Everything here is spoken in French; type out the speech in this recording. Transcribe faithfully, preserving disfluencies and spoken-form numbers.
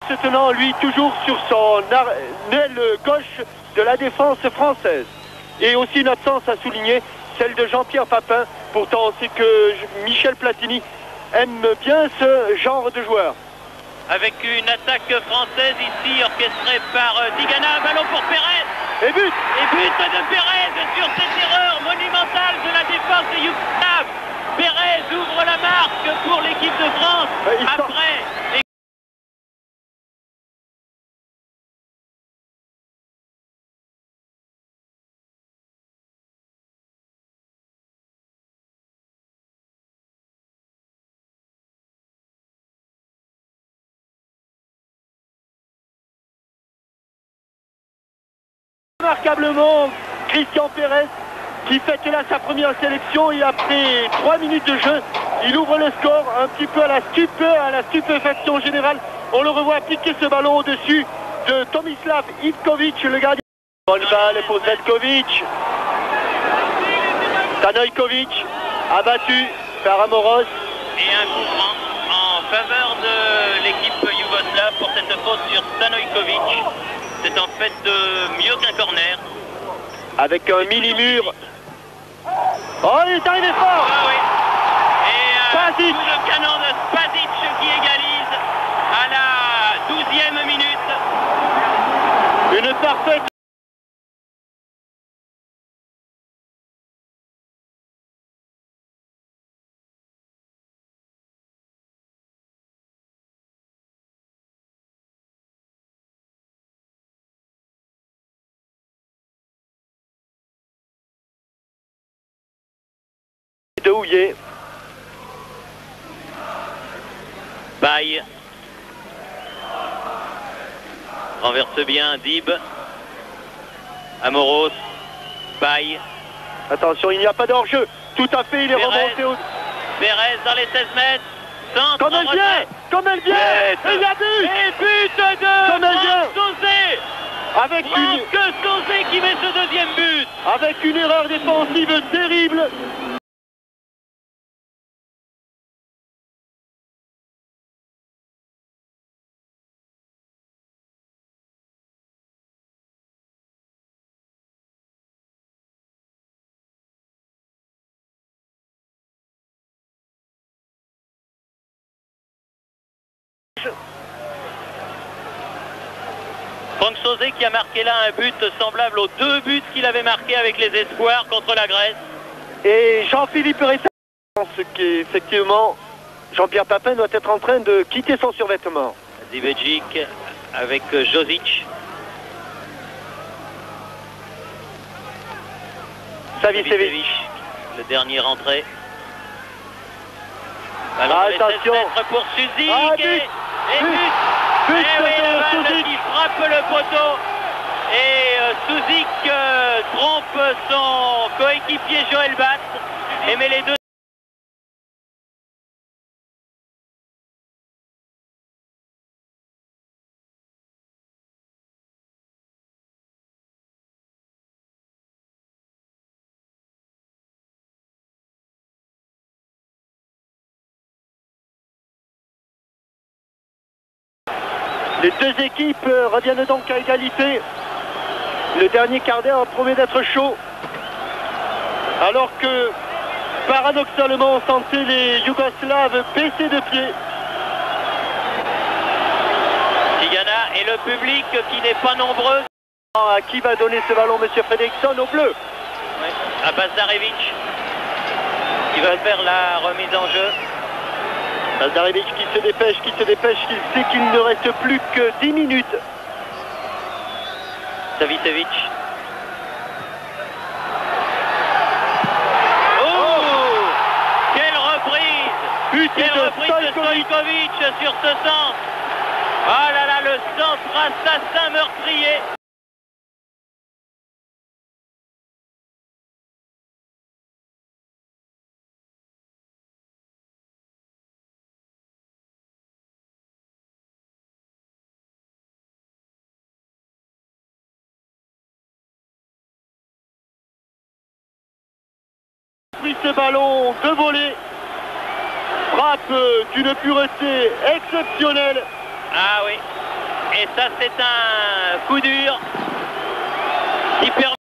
Se tenant, lui, toujours sur son aile gauche de la défense française. Et aussi une absence à souligner, celle de Jean-Pierre Papin. Pourtant, on sait que Michel Platini aime bien ce genre de joueur. Avec une attaque française ici, orchestrée par Tigana, ballon pour Pérez. Et but Et but de Pérez sur cette erreur monumentale de la défense de Yougoslav. Pérez ouvre la marque pour l'équipe de France. Euh, Après... Remarquablement, Christian Pérez qui fête là sa première sélection et après trois minutes de jeu, il ouvre le score un petit peu à la stupe, à la stupéfaction générale. On le revoit piquer ce ballon au-dessus de Tomislav Ivkovic, le gardien. Bonne balle pour Zlatkovic. Stanojkovic abattu par Amoros. Et un coup franc en faveur de l'équipe yougoslave pour cette faute sur Stanojkovic. C'est en fait euh, mieux qu'un corner. Avec un mini-mur. Oh, il est arrivé fort. Ah oui. Et euh, Spasic. coup de canon de Spasic qui égalise à la douzième minute. Une parfaite. De Houillet. Baye. Renverse bien Dib. Amoros. Baye. Attention, il n'y a pas d'hors-jeu. Tout à fait, il est Pérez. remonté au... Pérez dans les seize mètres. Centre Comme elle en vient. retrait. Comme elle vient. Et il y a but. Et but de Comme elle vient. Franck Sauzet. Avec une... Franck Sauzet qui met ce deuxième but. Avec une erreur défensive terrible. Franck Sauzet qui a marqué là un but semblable aux deux buts qu'il avait marqués avec les espoirs contre la Grèce. Et Jean-Philippe Ressa pense qu'effectivement Jean-Pierre Papin doit être en train de quitter son survêtement. Zivejic avec Josic. Savicevic. Le dernier rentré. Ah, attention. Pour Suzik. Ah, but. Et, et but. But Et oui, de la balle Suzik. qui frappe le poteau. Et euh, Suzik euh, trompe son coéquipier Joël Batz et met les deux. Les deux équipes reviennent donc à égalité. Le dernier quart d'heure promet d'être chaud. Alors que, paradoxalement, on sentait les Yougoslaves baisser de pied. Tigana et le public qui n'est pas nombreux. À qui va donner ce ballon, monsieur Fredriksson, au bleu? Ouais. À Bazarevic qui va faire la remise en jeu. Bazarevic qui se dépêche, qui se dépêche, qui sait qu'il ne reste plus que dix minutes. Savicevic. Oh, quelle reprise! But Quelle de reprise de Stojkovic sur ce centre! Ah là là, le centre assassin meurtrier! Pris ce ballon de volée, frappe d'une pureté exceptionnelle. Ah oui, Et ça, c'est un coup dur